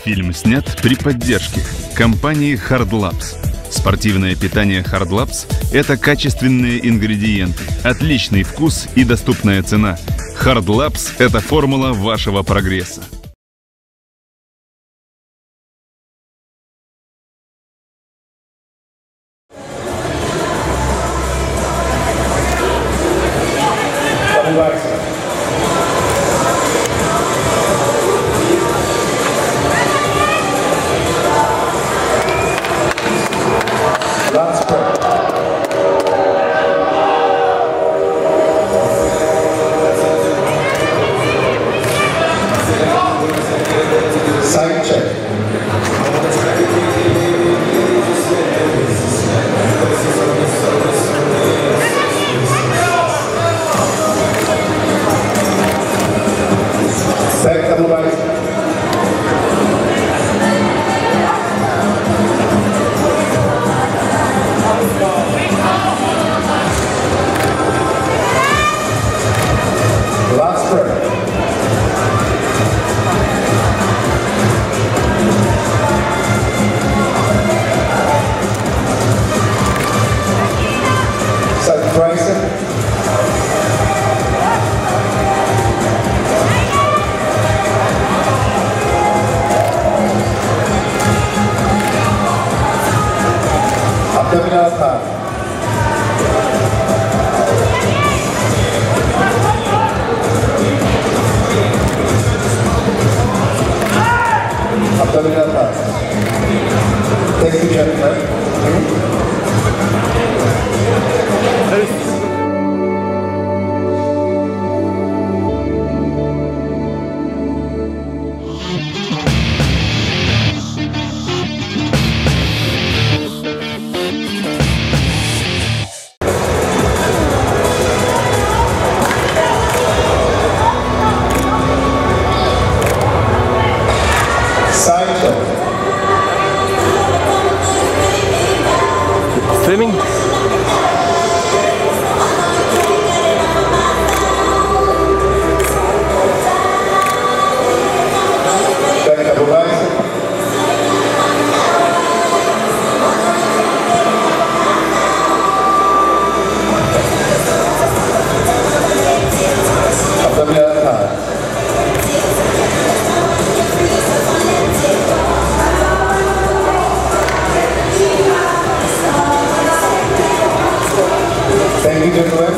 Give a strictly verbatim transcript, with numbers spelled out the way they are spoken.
фильм снят при поддержке компании Hard Labs. Спортивное питание Hard Labs – это качественные ингредиенты, отличный вкус и доступная цена. Hard Labs – это формула вашего прогресса. Side check. Second right. Last break. Abdominal time. Abdominal time. Thank you, gentlemen. Side check. Filming? Back double bicep. Abdominal time. Thank you, gentlemen.